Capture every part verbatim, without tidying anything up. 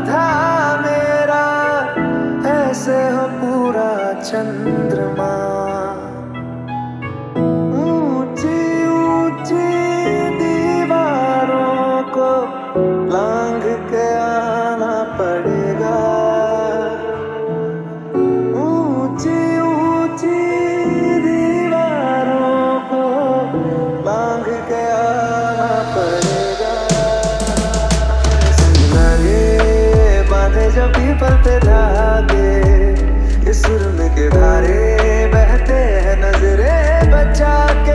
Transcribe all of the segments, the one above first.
आधा मेरा, ऐसे हो पूरा चंद्रमा। ऊंची ऊंची दीवारों को लांघ के आना पड़ेगा। ऊंची ऊंची दीवारों को लांघ के आना पड़ेगा। लगे बांधे जब पीपल पे धागे, इस सुरम के धारे बहते हैं नजरे बचा के।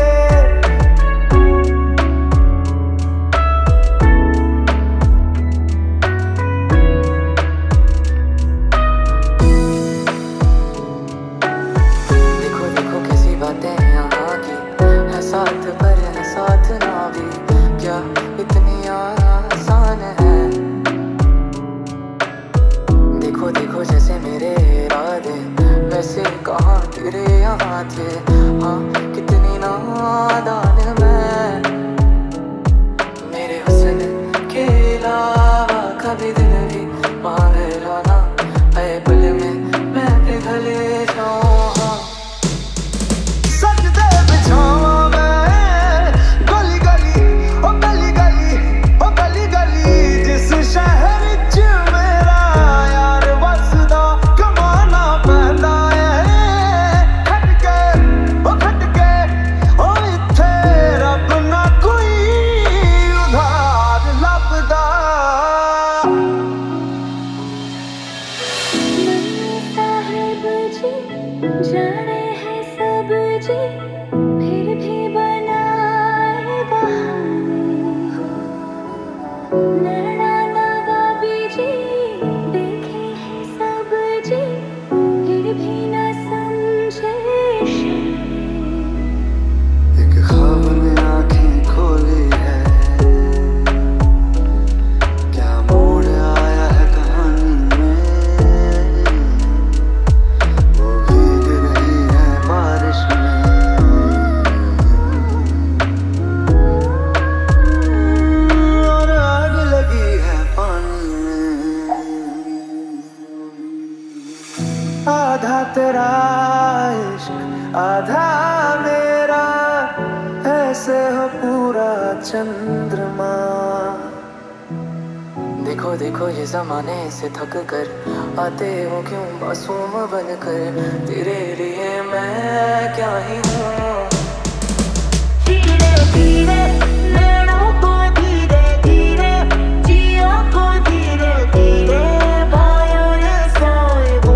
देखो देखो कैसी बातें यहाँ की, है साथ पर है साथ ना भी, क्या इतनी आसान है। देखो देखो जैसे मेरे इरादे वैसे कहाँ तेरे यहाँ थे। हाँ कितनी नादान मैं, मेरे हुस्न के अलावा कभी दिल भी पागल ना आए, पल में मैं पिघल जाऊँ। हाँ सच दे बिछावा मैं गली गली, ओ गली गली, ओ गली गली, जिस शहर विच मेरा यार वसदा, कमाना पैंदा है खटके, ओ खटके, ओ इत्थे रब ना कोई उधार लभदा। साहिब जी जाने हैं सब जी, फिर भी बनाए बहाने। नैना नवाबी जी देखे हैं सब जी, फिर भी न समझे इशारे। एक ख्वाब ने आंखें खोली है, क्या मोड़ आया है कहानी में। वो भीग रही है बारिश में, और आग लगी है पानी में। आधा तेरा इश्क आधा मेरा, ऐसे हो पूरा चंद्रमा। देखो देखो ये जमाने से थक कर आते हो क्यों मासूम बनकर, तेरे लिए मैं क्या ही हूँ। धीरे धीरे नैनों को धीरे धीरे, जिया को धीरे धीरे, भाइयों ने सोए वो।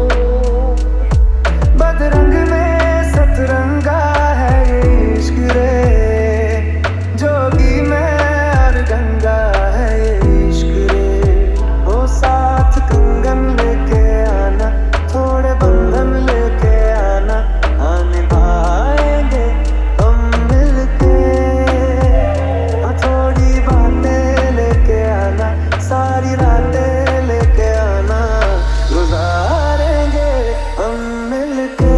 बदरंग में सतरंगा है ये इश्क रे, जोगी में और गंगा है ये इश्क रे। वो साथ कंगन लेके आना, थोड़े बंधन लेके आना, हाँ निभाएंगे हम मिलके। हाँ थोड़ी बातें लेके आना, सारी रातें लेके आना, गुजारेंगे हम मिलके।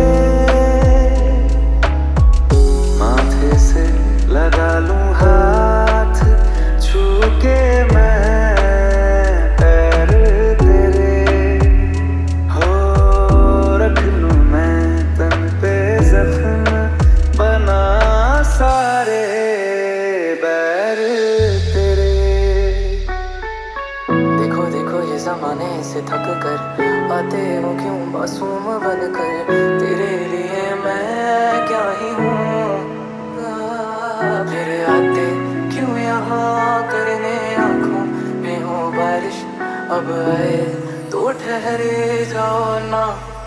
माथे से लगा लूं हाथ, छू के मैं पैर तेरे, हो रख लूं मैं तन पे जख्म, बना सारे बैर तेरे। देखो देखो ये जमाने से थक कर आते हो क्यों मासूम बनकर, तेरे लिए मैं क्या ही हूँ। आ, फिर आते क्यों यहाँ करने आँखों में हो बारिश, अब आए तो ठहरे जाओ ना।